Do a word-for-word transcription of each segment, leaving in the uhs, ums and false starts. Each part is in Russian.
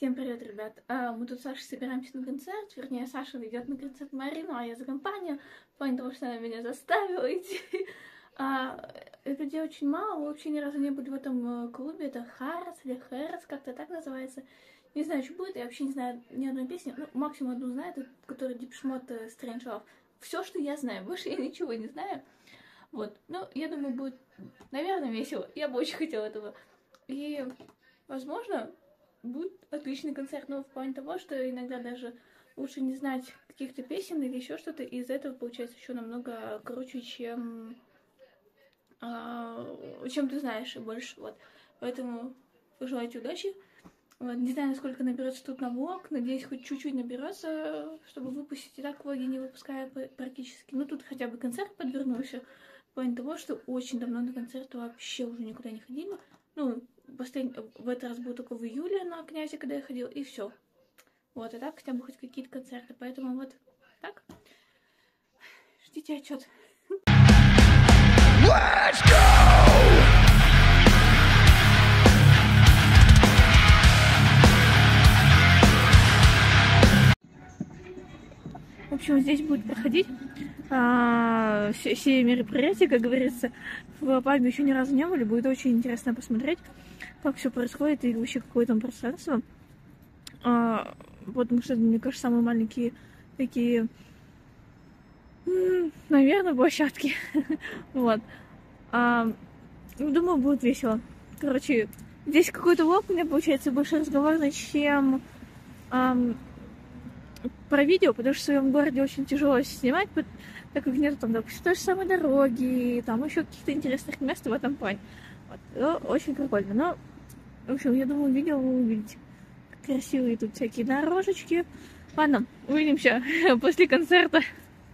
Всем привет, ребят! А, мы тут с Сашей собираемся на концерт, вернее, Саша идет на концерт Марину, а я за компанию, в плане того, что она меня заставила идти. А, людей очень мало, мы вообще ни разу не были в этом клубе, это Харрес или Хэррес, как-то так называется. Не знаю, что будет, я вообще не знаю ни одной песни, ну, максимум одну знаю, это которая Depeche Mode Strange Love. Все, что я знаю, больше я ничего не знаю. Вот, ну, я думаю, будет, наверное, весело, я бы очень хотела этого. И, возможно, будет отличный концерт, но в плане того, что иногда даже лучше не знать каких-то песен или еще что-то, и из-за этого получается еще намного круче, чем, а, чем ты знаешь, и больше, вот. Поэтому пожелайте удачи. Вот. Не знаю, насколько наберется тут на влог, надеюсь, хоть чуть-чуть наберется, чтобы выпустить, и так влоги не выпуская практически. Ну, тут хотя бы концерт подвернулся, в плане того, что очень давно на концерт вообще уже никуда не ходила. Ну, Последний, в этот раз был только в июле на Князе, когда я ходила, и все. Вот, и так хотя бы хоть какие-то концерты. Поэтому вот так. Ждите отчет. Let's go! В общем, здесь будет проходить а, все, все мероприятия, как говорится. В пабе еще ни разу не были, будет очень интересно посмотреть, как все происходит и вообще какое там пространство. А, потому что, мне кажется, самые маленькие такие, наверное, площадки. Вот. А, думаю, будет весело. Короче, здесь какой-то влог у меня получается больше разговорный, чем а, про видео, потому что в своем городе очень тяжело снимать, так как нет там, допустим, той же самой дороги, там еще каких-то интересных мест в этом плане. Вот. Очень прикольно. Но, в общем, я думаю, видео вы увидите. Красивые тут всякие дорожечки. Ладно, увидимся после концерта.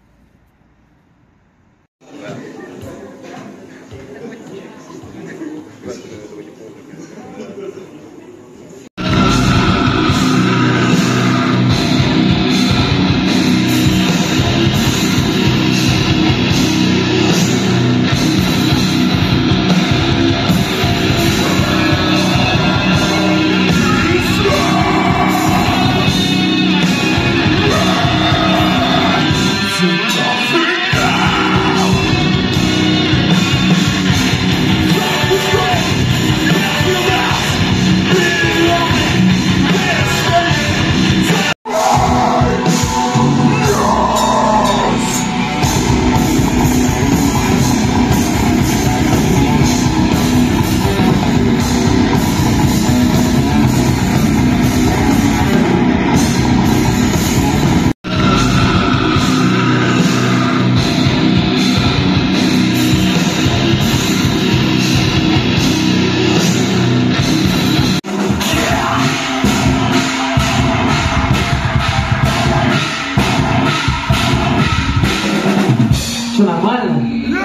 Что, нормально?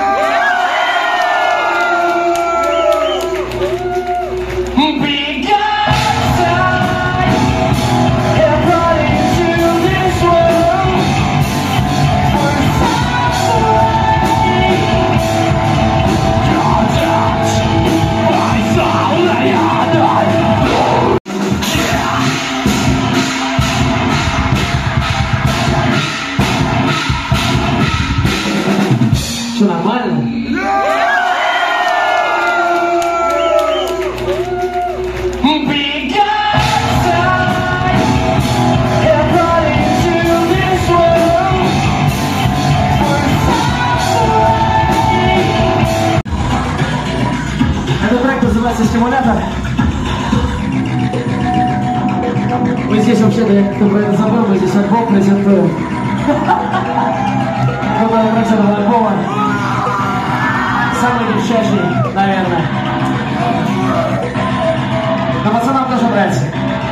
Что, нормально? Этот трек называется «Стимулятор». Мы здесь вообще-то, я как-то про это забыл, мы здесь альбом презентуем. Кто-то трек с этого альбома. Самый девчачий, наверное. Но пацанам тоже нравится.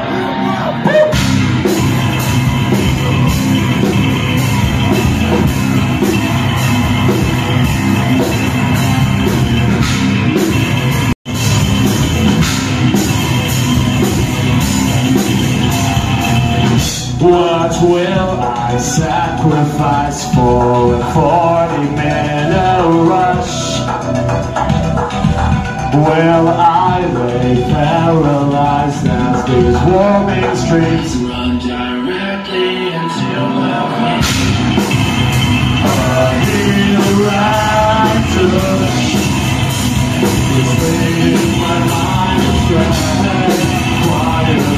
What will I sacrifice for a forty minute rush? Will I lay paralyzed as these swarming streets run directly into my face. I need a right touch. It's leading my mind astray. Quiet.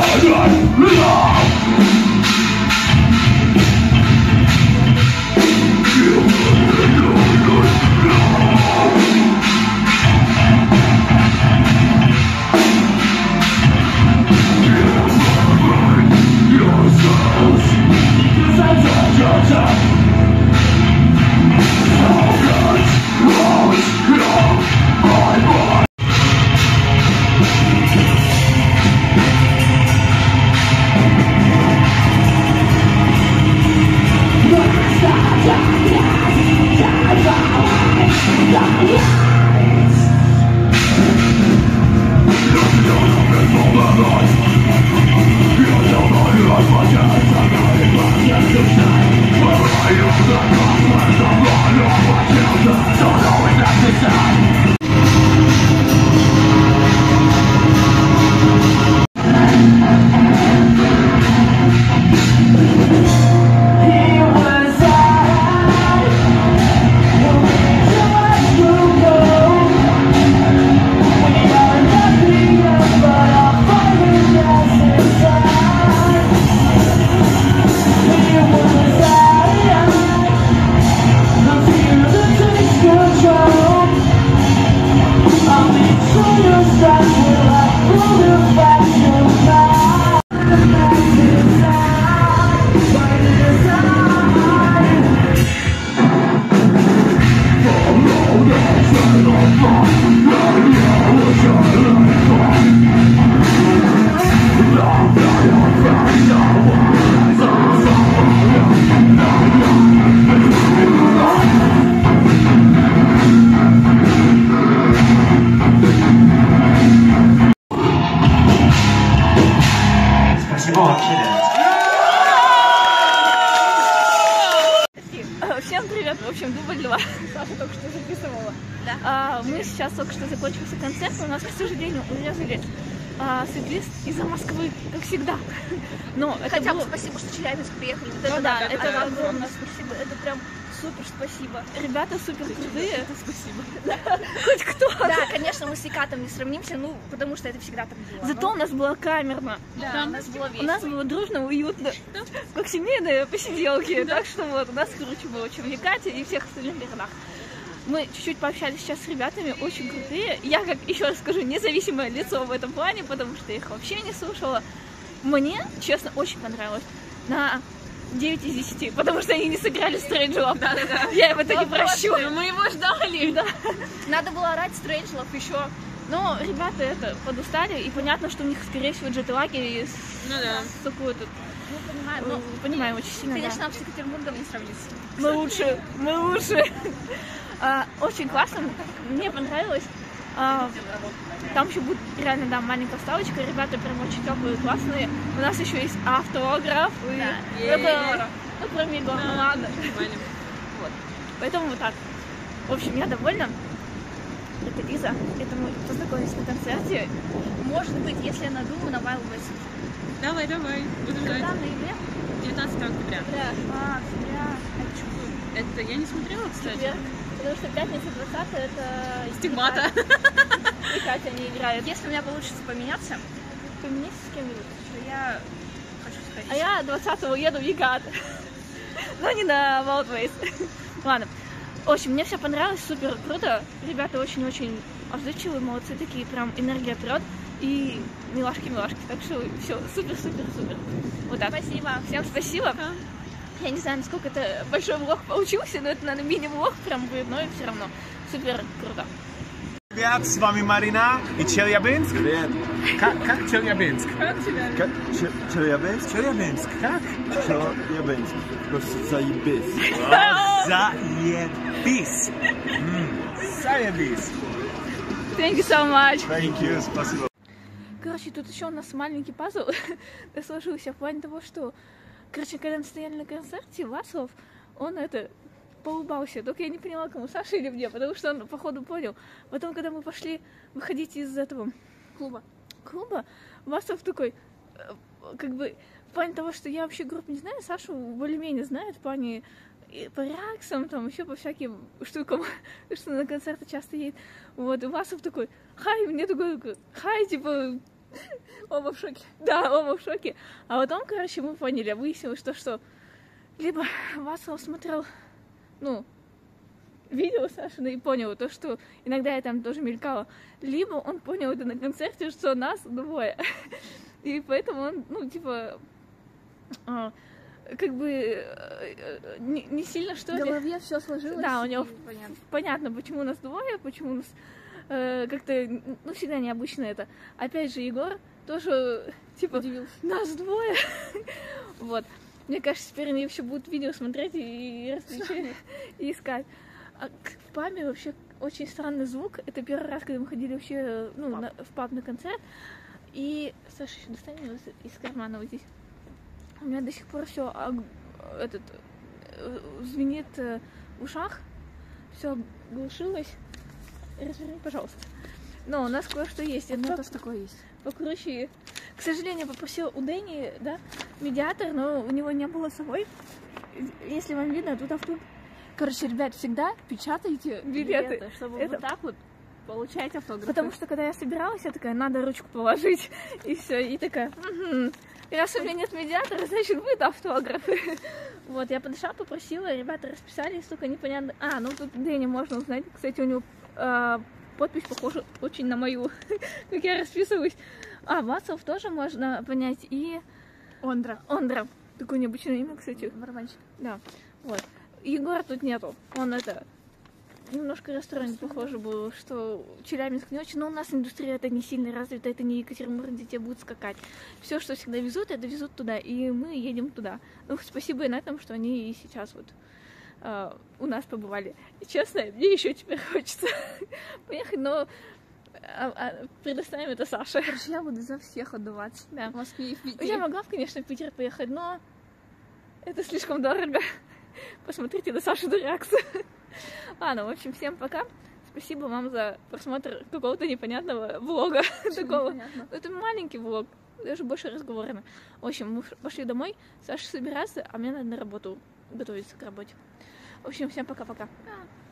Всем привет! В общем, дубль два. Саша только что записывала. Да. А, мы сейчас только что закончился концерт. У нас, к сожалению, урезали а, сет-лист из-за Москвы, как всегда. Но это Хотя бы было... спасибо, что Челябинск приехали. Вот Ну, это да, да, это это огромное спасибо. Это прям супер спасибо. Ребята супер крутые. Это спасибо. Хоть кто. Да, конечно, мы с Викатом не сравнимся, ну, потому что это всегда так было. Зато у нас было камерно. Да, у нас было У весело. нас было дружно, уютно, как семейные посиделки. Так что вот, у нас круче было, чем в Екате и всех остальных городах. Мы чуть-чуть пообщались сейчас с ребятами, очень крутые. Я, как еще раз скажу, независимое лицо в этом плане, потому что я их вообще не слушала. Мне, честно, очень понравилось. На девять из десяти, потому что они не сыграли Strange Love. Да, да, да. Я им это не прощу. Мы его ждали. Да. Надо было орать Strange Love еще. Но ребята это подустали, и понятно, что у них, скорее всего, джет-лаги и Ну да. с какой-то... Ну, понимаем, но, Понимаю, очень сильно. конечно, Да. нам с Екатеринбургом не сравнится. Мы лучше, мы лучше. А, очень классно, мне понравилось. А, там еще будет реально, да, маленькая вставочка. Ребята прям очень теплые, классные. У нас еще есть автограф. И... Да. Это... Ну, кроме Егора, ну ладно. Вот. Поэтому вот так. В общем, я довольна. Это Лиза. Это мы познакомились на концерте. Может быть, если я надумаю, на Wild West. Давай, давай, буду ждать. Когда в ноябре? девятнадцатого октября. Да. А, октября. Это что будет? Это я не смотрела, кстати. Четверг. Потому что пятница двадцатое это... Стигмата. И Катя не играет. Если у меня получится поменяться, Поменяйся с кем-нибудь. то я хочу сходить. А я двадцатого еду в Егат. Но не на Wildways. Ладно. В общем, мне все понравилось, супер круто. Ребята очень-очень отзывчивые, молодцы такие, прям энергия прет. И милашки-милашки. Так что все, супер-супер-супер. Вот так. Спасибо. Всем спасибо. Я не знаю, насколько это большой влог получился, но это, наверное, мини-влог прям будет, но и все равно супер круто. Привет, с вами Марина и Челябинск. Привет. Как, как Челябинск? Как Че- Челябинск? Челябинск, как? Челябинск. Просто заебись. Заебись. М, Заебись. Thank you so much. Thank you, спасибо. Короче, тут еще у нас маленький пазл сложился в плане того, что, короче, когда мы стояли на концерте, Васлов, он это, поулыбался. Только я не поняла, кому, Саше или мне, потому что он, походу, понял. Потом, когда мы пошли выходить из этого Клуба. клуба, Васлов такой, как бы в плане того, что я вообще группу не знаю, Сашу более-менее знает в плане и по реакциям, там еще по всяким штукам, что на концерты часто едет. Вот, и Васов такой, хай, мне такой, хай, типа, оба в шоке. Да, оба в шоке. А потом, короче, мы поняли, выяснилось, что, что либо Васов смотрел, ну, видео Сашина и понял то, что иногда я там тоже мелькала, либо он понял это на концерте, что нас двое. И поэтому он, ну, типа, а, как бы не, не сильно что В ли. голове все сложилось. Да, у него и понятно. понятно, почему нас двое, почему нас э, как-то, ну, всегда необычно это. Опять же, Егор тоже, типа, Удивился. нас двое. Вот. Мне кажется, теперь они вообще будут видео смотреть и, и различать, и искать. А в пабе вообще очень странный звук. Это первый раз, когда мы ходили вообще, ну, Паб. на, в паб на концерт. И, Саша, еще достань его из, из кармана вот здесь. У меня до сих пор все этот э, звенит э, в ушах, все глушилось. Разверни, пожалуйста. Но у нас кое-что есть. У меня Это тоже такое есть. покруче. К сожалению, попросила у Дэни, да, медиатор, но у него не было с собой. Если вам видно, тут автоп. Короче, ребят, всегда печатайте Билеты. билеты, чтобы Это- вот так вот получать автографы. Потому что когда я собиралась, я такая, надо ручку положить. И все. И такая, угу. Раз у меня нет медиатора, значит, будет автографы. Вот, я подошла, попросила, ребята расписались, только непонятно. А, ну тут Дэни можно узнать. Кстати, у него э, подпись похожа очень на мою, как я расписываюсь. А, Вацлав тоже можно понять. И Ондра. Ондра. Такое необычное имя, кстати. Барабанщик. Да, вот. Егора тут нету. Он это немножко расстроен, похоже, был, что Челябинск не очень, но у нас индустрия это не сильно развита, это не Екатеринбург, где тебе будут скакать. Все, что всегда везут, это везут туда, и мы едем туда. Ну, спасибо и на этом, что они и сейчас вот э, у нас побывали. И честно, мне еще теперь хочется поехать, но а, а, предоставим это Саше. Короче, я буду за всех отдуваться. Да. В Москве и в Питере. Я могла, конечно, в Питер поехать, но это слишком дорого. Посмотрите на Сашину реакцию. Ладно, в общем, всем пока. Спасибо вам за просмотр какого-то непонятного влога. Такого. Непонятно. Это маленький влог, даже больше разговорами. В общем, мы пошли домой, Саша собирается, а мне надо на работу готовиться к работе. В общем, всем пока-пока. Да.